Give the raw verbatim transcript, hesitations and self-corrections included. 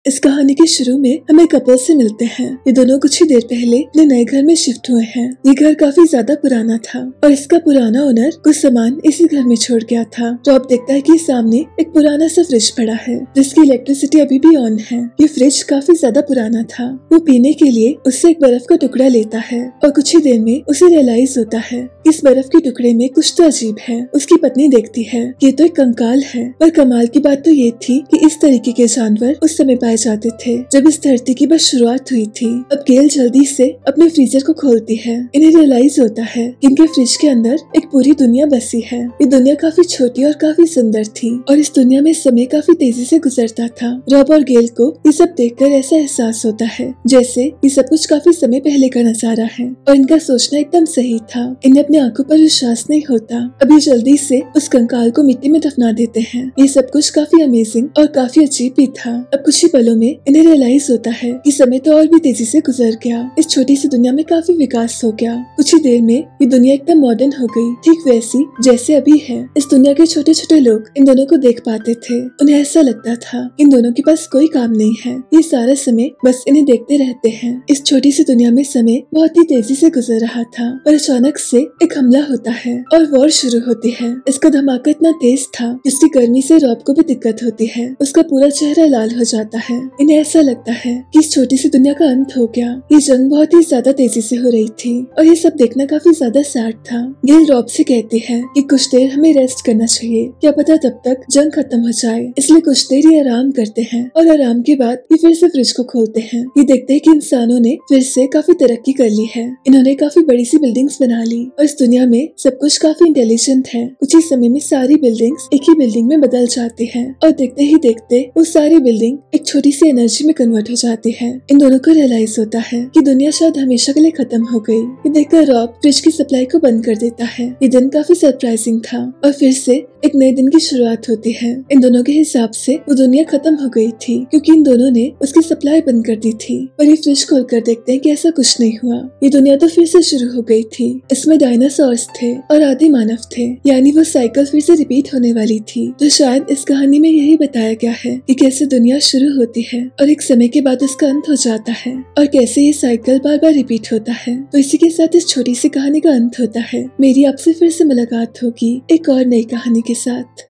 इस कहानी के शुरू में हमें कपल से मिलते हैं। ये दोनों कुछ ही देर पहले अपने नए घर में शिफ्ट हुए हैं। ये घर काफी ज्यादा पुराना था और इसका पुराना ओनर कुछ सामान इसी घर में छोड़ गया था। रॉब देखता है कि सामने एक पुराना सा फ्रिज पड़ा है जिसकी इलेक्ट्रिसिटी अभी भी ऑन है। ये फ्रिज काफी ज्यादा पुराना था। वो पीने के लिए उससे एक बर्फ का टुकड़ा लेता है और कुछ ही देर में उसे रियलाइज होता है इस बर्फ के टुकड़े में कुछ तो अजीब है। उसकी पत्नी देखती है ये तो एक कंकाल है। पर कमाल की बात तो ये थी कि इस तरीके के जानवर उस समय पाए जाते थे जब इस धरती की बस शुरुआत हुई थी। अब गेल जल्दी से अपने फ्रीजर को खोलती है। इन्हें रियलाइज होता है कि इनके फ्रिज के अंदर एक पूरी दुनिया बसी है। ये दुनिया काफी छोटी और काफी सुंदर थी और इस दुनिया में समय काफी तेजी से गुजरता था। रॉब और गेल को ये सब देखकर ऐसा एहसास होता है जैसे ये सब कुछ काफी समय पहले का नजारा है और इनका सोचना एकदम सही था। इन्हें अपने आंखों पर विश्वास नहीं होता। अभी जल्दी से उस कंकाल को मिट्टी में दफना देते हैं। ये सब कुछ काफी अमेजिंग और काफी अजीब भी था। अब कुछ ही पलों में इन्हें रियलाइज होता है कि समय तो और भी तेजी से गुजर गया। इस छोटी सी दुनिया में काफी विकास हो गया। कुछ ही देर में ये दुनिया एकदम मॉडर्न हो गई, ठीक वैसी जैसे अभी है। इस दुनिया के छोटे छोटे लोग इन दोनों को देख पाते थे। उन्हें ऐसा लगता था इन दोनों के पास कोई काम नहीं है, ये सारा समय बस इन्हें देखते रहते हैं। इस छोटी सी दुनिया में समय बहुत ही तेजी से गुजर रहा था पर अचानक से एक हमला होता है और वॉर शुरू होती है। इसका धमाका इतना तेज था जिसकी गर्मी से रॉब को भी दिक्कत होती है। उसका पूरा चेहरा लाल हो जाता है। इन्हें ऐसा लगता है कि इस छोटी सी दुनिया का अंत हो गया। ये जंग बहुत ही ज्यादा तेजी से हो रही थी और ये सब देखना काफी ज्यादा सैड था। गेल रॉब से कहती है कि कुछ देर हमें रेस्ट करना चाहिए, क्या पता तब तक जंग खत्म हो जाए। इसलिए कुछ देर ये आराम करते हैं और आराम के बाद ये फिर से फ्रिज को खोलते हैं। ये देखते हैं कि इंसानों ने फिर से काफी तरक्की कर ली है। इन्होंने काफी बड़ी सी बिल्डिंग्स बना ली और इस दुनिया में सब कुछ काफी इंटेलिजेंट है। कुछ ही समय में सारी बिल्डिंग्स एक ही बिल्डिंग में बदल जाती है और देखते ही देखते वो सारी बिल्डिंग एक छोटी सी एनर्जी में कन्वर्ट हो जाती है। इन दोनों को रियलाइज होता है कि दुनिया शायद हमेशा के लिए खत्म हो गई। ये देखकर रॉब फ्रिज की सप्लाई को बंद कर देता है। ये दिन काफी सरप्राइजिंग था और फिर से एक नए दिन की शुरुआत होती है। इन दोनों के हिसाब से वो दुनिया खत्म हो गई थी क्योंकि इन दोनों ने उसकी सप्लाई बंद कर दी थी। पर ये फ्रिज खोलकर देखते हैं कि ऐसा कुछ नहीं हुआ। ये दुनिया तो फिर से शुरू हो गई थी। इसमें डायनासोर्स थे और आदि मानव थे, यानी वो साइकिल फिर से रिपीट होने वाली थी। तो शायद इस कहानी में यही बताया गया है कि कैसे दुनिया शुरू होती है और एक समय के बाद उसका अंत हो जाता है और कैसे ये साइकिल बार बार रिपीट होता है। तो इसी के साथ इस छोटी सी कहानी का अंत होता है। मेरी आपसे फिर से मुलाकात होगी एक और नई कहानी के साथ।